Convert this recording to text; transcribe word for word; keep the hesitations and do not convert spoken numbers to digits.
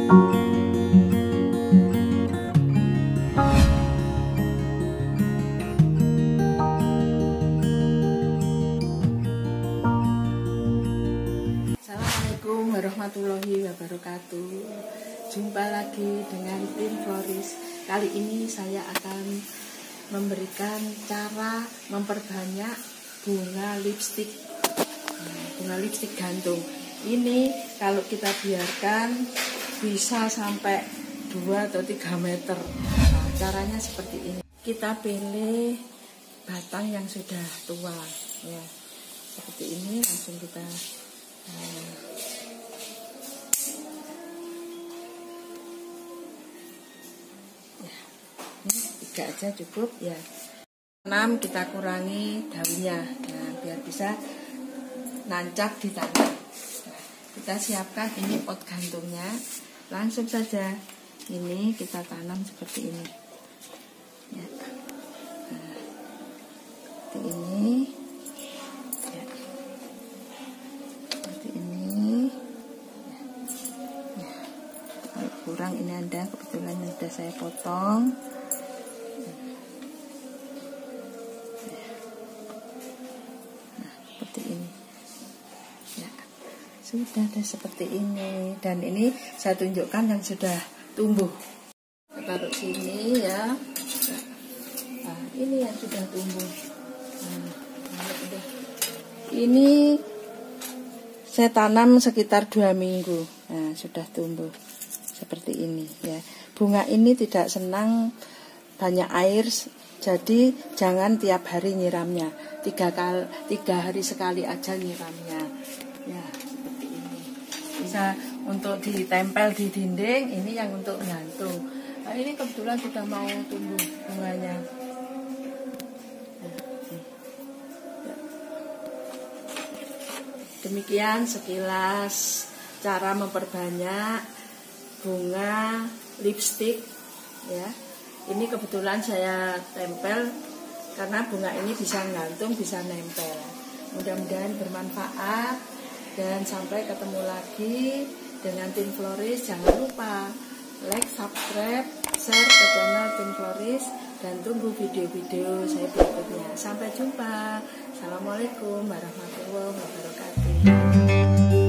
Assalamualaikum warahmatullahi wabarakatuh. Jumpa lagi dengan tim Floris. Kali ini saya akan memberikan cara memperbanyak bunga lipstik. Nah, bunga lipstik gantung. Ini kalau kita biarkan bisa sampai dua atau tiga meter. Nah, caranya seperti ini. Kita pilih batang yang sudah tua, ya. Seperti ini langsung kita Nah, ya, ini tiga aja cukup ya. Enam kita kurangi daunnya, nah, biar bisa nancap di tanah. Nah, kita siapkan ini pot gantungnya, langsung saja ini kita tanam seperti ini. Ya. Nah, seperti ini. Kurang ini ada kebetulan sudah saya potong. Nah, seperti ini ya, sudah ada seperti ini. Dan ini saya tunjukkan yang sudah tumbuh. Taruh sini ya. Nah, ini yang sudah tumbuh. Nah, udah. Ini saya tanam sekitar dua minggu. Nah, sudah tumbuh seperti ini ya. Bunga ini tidak senang banyak air, jadi jangan tiap hari nyiramnya. Tiga kali, tiga hari sekali aja nyiramnya. Ya seperti ini. Bisa untuk ditempel di dinding. Ini yang untuk gantung. Nah, ini kebetulan sudah mau tumbuh bunganya. Demikian sekilas cara memperbanyak bunga lipstik ya. Ini kebetulan saya tempel karena bunga ini bisa gantung, bisa nempel. Mudah-mudahan bermanfaat dan sampai ketemu lagi dengan tim Floris. Jangan lupa like, subscribe, share ke channel tim Floris dan tunggu video-video saya berikutnya. Sampai jumpa. Assalamualaikum warahmatullahi wabarakatuh.